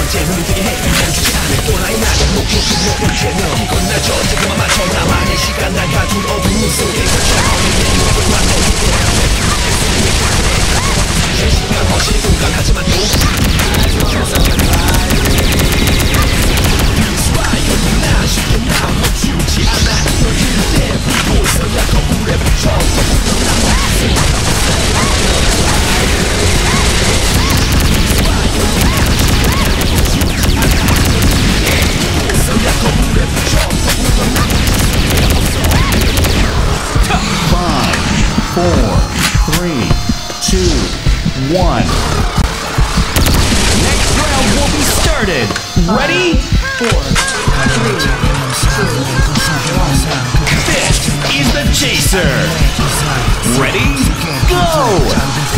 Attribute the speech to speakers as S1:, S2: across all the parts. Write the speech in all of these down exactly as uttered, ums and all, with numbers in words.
S1: 번째 눈을 뜨게 해 멈추지 않을 또 하나의 나를 목표 그녀를 캐면 이건 날 전체 그만 맞춰 나만의 시간 날 가둔 어둠 속에 갇혀버린 내 목을 완성시켜 제 시간 허시 공간 하지만 또 나 쉽게 나 멈추지 않아 널 이때 불고서야 거울에 붙여
S2: Five, four, three, two, one. Next round will be started. Ready?
S3: Four, three, two, one.
S2: This is the Chaser. Ready? Go!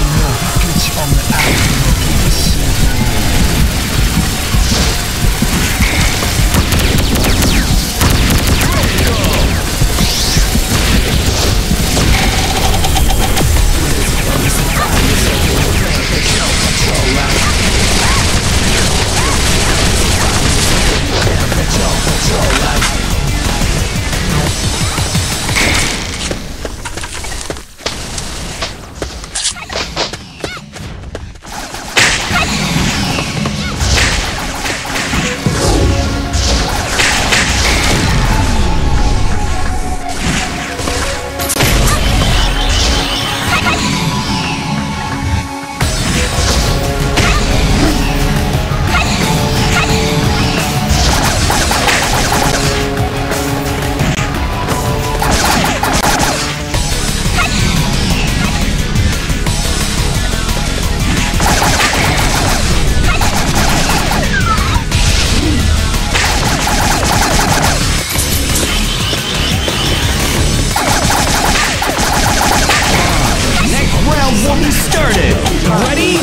S2: Started. Ready?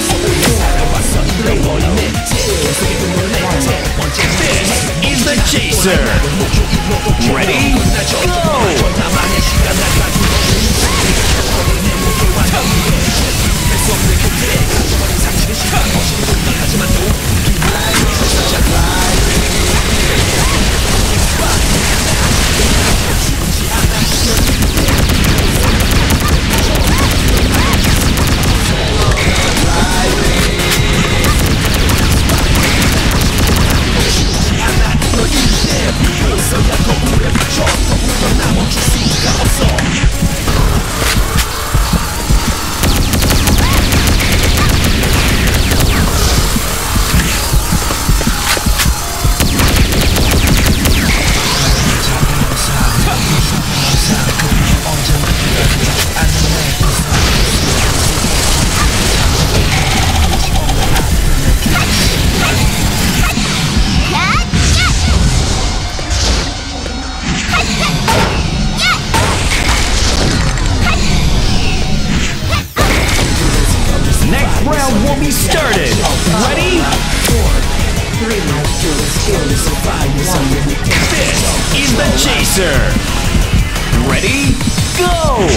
S2: This is the Chaser. Ready? Go! Round will be started. Ready? Four, three, two, this is the Chaser. Ready? Go!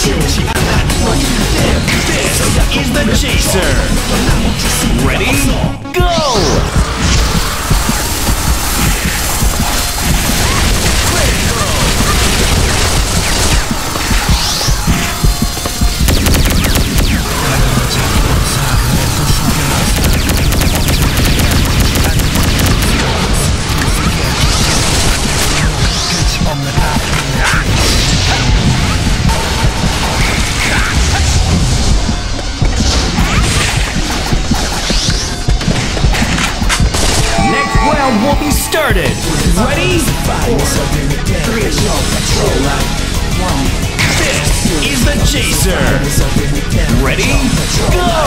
S1: This is the Chaser. Ready? Go! Will be started. Ready? Four, three, this is the Chaser. Ready? Go!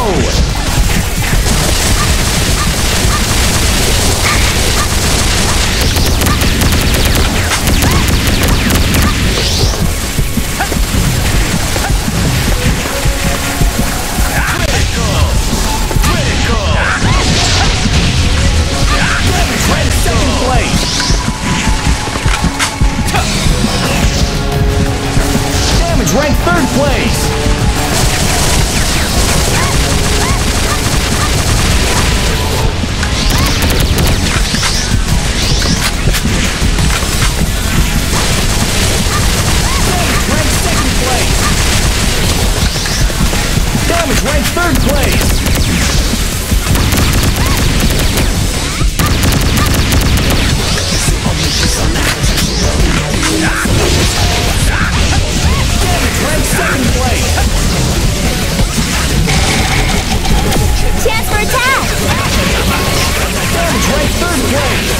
S1: Ranked third place. Ranked second place. Damage ranked third place. Second place.
S4: Chance for attack.
S1: Damage ranked third place.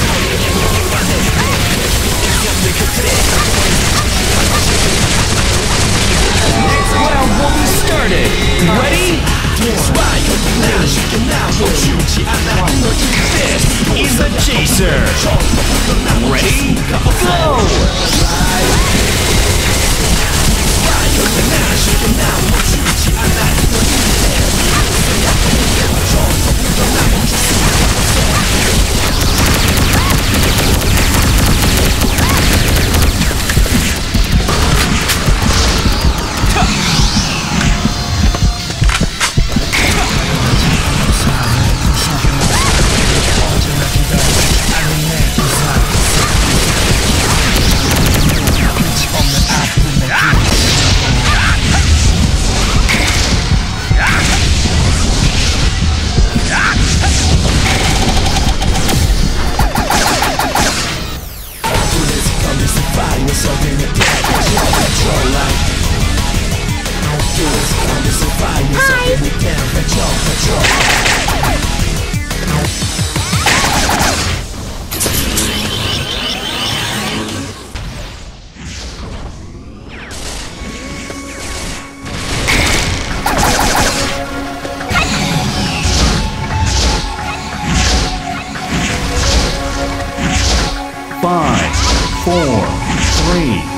S1: Next round will be started. Ready? This is the Chaser. Ready? Go! Five, four, three,